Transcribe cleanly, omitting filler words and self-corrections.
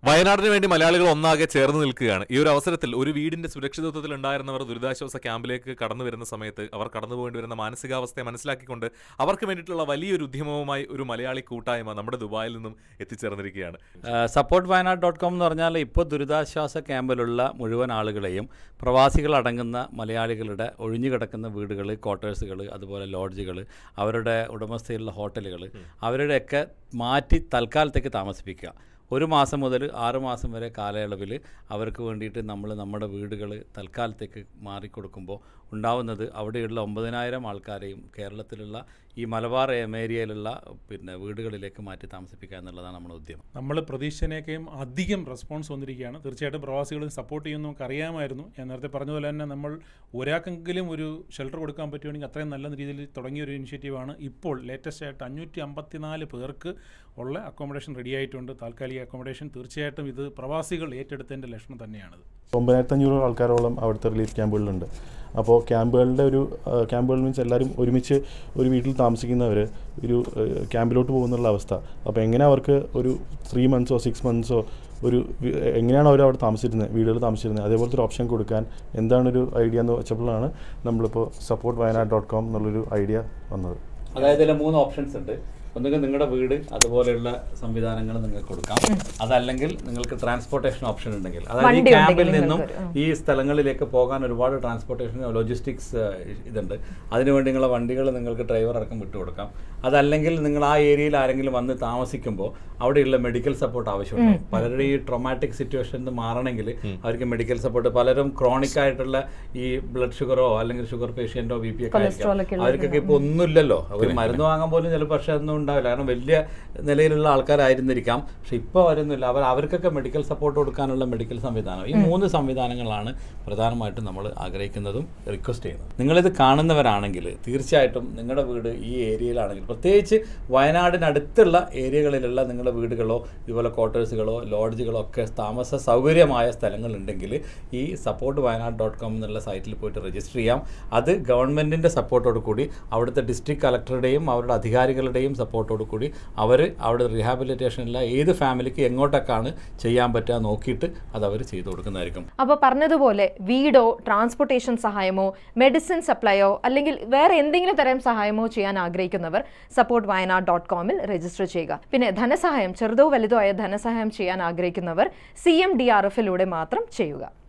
വയനാടിന് വേണ്ടി മലയാളികൾ ഒന്നാകെ ചേർന്ന് നിൽക്കുകയാണ്. ഈ ഒരു അവസരത്തിൽ ഒരു വീടിന്റെ സുരക്ഷിതത്വത്തിൽ ഉണ്ടായിരുന്നവർ ദുരിതാശ്വാസ ക്യാമ്പിലേക്ക് കടന്നു വരുന്ന സമയത്ത് അവർ കടന്നു പോകേണ്ടി വരുന്ന മാനസികാവസ്ഥയെ മനസ്സിലാക്കിക്കൊണ്ട് അവർക്ക് വേണ്ടിയിട്ടുള്ള വലിയൊരു ഉദ്യമവുമായി ഒരു മലയാളി കൂട്ടായ്മ നമ്മുടെ ദുബായിൽ നിന്നും എത്തിച്ചേർന്നിരിക്കുകയാണ്. supportwayanad.com എന്ന് പറഞ്ഞാൽ ഇപ്പോൾ ദുരിതാശ്വാസ ക്യാമ്പിലുള്ള മുഴുവൻ ആളുകളെയും പ്രവാസികളടങ്ങുന്ന മലയാളികളുടെ ഒഴിഞ്ഞുകിടക്കുന്ന വീടുകൾ, ക്വാർട്ടേഴ്സുകൾ, അതുപോലെ ലോഡ്ജുകൾ, അവരുടെ ഉടമസ്ഥയിലുള്ള ഹോട്ടലുകൾ, അവരുടെയൊക്കെ മാറ്റി തൽക്കാലത്തേക്ക് താമസിപ്പിക്കുക. 1 മാസം മുതൽ 6 മാസം വരെ കാലയളവിൽ അവർക്ക് വേണ്ടിയിട്ട് നമ്മൾ നമ്മുടെ വീടുകൾ തൽക്കാലത്തേക്ക് മാറിക്കൊടുക്കുമ്പോൾ ഉണ്ടാവുന്നത് അവിടെയുള്ള 9,000 ആൾക്കാരെയും കേരളത്തിലുള്ള ഈ മലബാർ ഏരിയയിലുള്ള വീടുകളിലേക്ക് മാറ്റി താമസിപ്പിക്കുക എന്നുള്ളതാണ് നമ്മുടെ ഉദ്യമം. നമ്മൾ പ്രതീക്ഷിച്ചതിനേക്കാളും അധികം റെസ്പോൺസ് വന്നിരിക്കുകയാണ്. തീർച്ചയായിട്ടും പ്രവാസികളും സപ്പോർട്ട് ചെയ്യുമെന്ന് നമുക്ക് അറിയാമായിരുന്നു. ഞാൻ നേരത്തെ പറഞ്ഞതുപോലെ തന്നെ നമ്മൾ ഒരാൾക്കെങ്കിലും ഒരു ഷെൽട്ടർ കൊടുക്കാൻ പറ്റുവാണെങ്കിൽ അത്രയും നല്ല രീതിയിൽ തുടങ്ങിയൊരു ഇനിഷ്യേറ്റീവാണ്. ഇപ്പോൾ ലേറ്റസ്റ്റ് ആയിട്ട് 554 പേർക്ക് ഉള്ള അക്കോമഡേഷൻ റെഡി ആയിട്ടുണ്ട്. താൽക്കാലിക അക്കോമഡേഷൻ. തീർച്ചയായിട്ടും ഇത് പ്രവാസികൾ ഏറ്റെടുത്തതിൻ്റെ ലക്ഷണം തന്നെയാണത്. 9,500 ആൾക്കാരോളം അവിടുത്തെ റിലീഫ് ക്യാമ്പുകളിലുണ്ട്. അപ്പോൾ ക്യാമ്പുകൾ മീൻസ് എല്ലാവരും ഒരുമിച്ച് ഒരു വീട്ടിൽ താമസിക്കുന്നവർ ഒരു ക്യാമ്പിലോട്ട് പോകുന്നുള്ള അവസ്ഥ. അപ്പോൾ എങ്ങനെ അവർക്ക് ഒരു 3 മന്ത്സോ 6 മന്ത്സോ എങ്ങനെയാണ് അവർ അവിടെ താമസിച്ചിരുന്നത്, വീടുകൾ താമസിച്ചിരുന്നത്, അതേപോലത്തെ ഒരു ഓപ്ഷൻ കൊടുക്കാൻ എന്താണൊരു ഐഡിയ എന്ന് വെച്ചപ്പോഴാണ് നമ്മളിപ്പോൾ supportwayanad.com എന്നുള്ളൊരു ഐഡിയ വന്നത്. അതായത് ഇതിൽ 3 ഓപ്ഷൻസ് ഉണ്ട്. ഒന്നുകിൽ നിങ്ങളുടെ വീട് അതുപോലെയുള്ള സംവിധാനങ്ങൾ നിങ്ങൾക്ക് കൊടുക്കാം, അതല്ലെങ്കിൽ നിങ്ങൾക്ക് ട്രാൻസ്പോർട്ടേഷൻ ഓപ്ഷൻ ഉണ്ടെങ്കിൽ, അതായത് ഈ ക്യാമ്പിൽ നിന്നും ഈ സ്ഥലങ്ങളിലേക്ക് പോകാൻ ഒരുപാട് ട്രാൻസ്പോർട്ടേഷൻ ലോജിസ്റ്റിക്സ് ഇതുണ്ട്. അതിനുവേണ്ടി നിങ്ങളുടെ വണ്ടികൾ നിങ്ങൾക്ക് ഡ്രൈവർ അടക്കം വിട്ടുകൊടുക്കാം. അതല്ലെങ്കിൽ നിങ്ങൾ ആ ഏരിയയിൽ ആരെങ്കിലും വന്ന് താമസിക്കുമ്പോൾ അവിടെയുള്ള മെഡിക്കൽ സപ്പോർട്ട് ആവശ്യമുണ്ടാകും. പലരും ഈ ട്രോമാറ്റിക് സിറ്റുവേഷനിൽ മാറണമെങ്കിൽ അവർക്ക് മെഡിക്കൽ സപ്പോർട്ട്, പലരും ക്രോണിക് ആയിട്ടുള്ള ഈ ബ്ലഡ് ഷുഗറോ അല്ലെങ്കിൽ ഷുഗർ പേഷ്യൻറ്റോ BP ഒക്കെ ആയിരിക്കും. അവർക്കൊക്കെ ഇപ്പോൾ ഒന്നുമില്ലല്ലോ, അവർ മരുന്ന് വാങ്ങാൻ പോലും ചിലപ്പോൾ പക്ഷേ ഒന്നും ഉണ്ടാവില്ല, കാരണം വലിയ നിലയിലുള്ള ആൾക്കാരായിരുന്നിരിക്കാം. പക്ഷെ ഇപ്പോൾ അവരൊന്നുമില്ല. അവർക്കൊക്കെ മെഡിക്കൽ സപ്പോർട്ട് കൊടുക്കാനുള്ള മെഡിക്കൽ സംവിധാനം, ഈ 3 സംവിധാനങ്ങളാണ് പ്രധാനമായിട്ടും നമ്മൾ ആഗ്രഹിക്കുന്നതും റിക്വസ്റ്റ് ചെയ്യുന്നത്. നിങ്ങളിത് കാണുന്നവരാണെങ്കിൽ തീർച്ചയായിട്ടും നിങ്ങളുടെ വീട് ഈ ഏരിയയിലാണെങ്കിൽ, പ്രത്യേകിച്ച് വയനാടിനടുത്തുള്ള ഏരിയകളിലുള്ള നിങ്ങളുടെ വീടുകളോ ഇതുപോലെ ക്വാർട്ടേഴ്സുകളോ ലോഡ്ജുകളോ ഒക്കെ താമസ സൗകര്യമായ സ്ഥലങ്ങളുണ്ടെങ്കിൽ ഈ supportwayanad.com എന്നുള്ള സൈറ്റിൽ പോയിട്ട് രജിസ്റ്റർ ചെയ്യാം. അത് ഗവൺമെൻറ്റിൻ്റെ സപ്പോർട്ടോട് കൂടി, അവിടുത്തെ ഡിസ്ട്രിക്ട് കളക്ടറുടെയും അവരുടെ അധികാരികളുടെയും സപ്പോർട്ടോട് കൂടി അവർ അവിടെ റീഹാബിലിറ്റേഷനിലെ ഏത് ഫാമിലിക്ക് എങ്ങോട്ടൊക്കെയാണ് ചെയ്യാൻ പറ്റുക നോക്കിയിട്ട് അത് അവർ ചെയ്തു കൊടുക്കുന്നതായിരിക്കും. അപ്പോൾ പറഞ്ഞതുപോലെ വീടോ ട്രാൻസ്പോർട്ടേഷൻ സഹായമോ മെഡിസിൻ സപ്ലൈയോ അല്ലെങ്കിൽ വേറെ എന്തെങ്കിലും തരം സഹായമോ ചെയ്യാൻ ആഗ്രഹിക്കുന്നവർ supportwayanad.com രജിസ്റ്റർ ചെയ്യുക. പിന്നെ ധനസഹായം, ചെറുതോ വലുതോ ആയ ധനസഹായം ചെയ്യാൻ ആഗ്രഹിക്കുന്നവർ CMDRF മാത്രം ചെയ്യുക.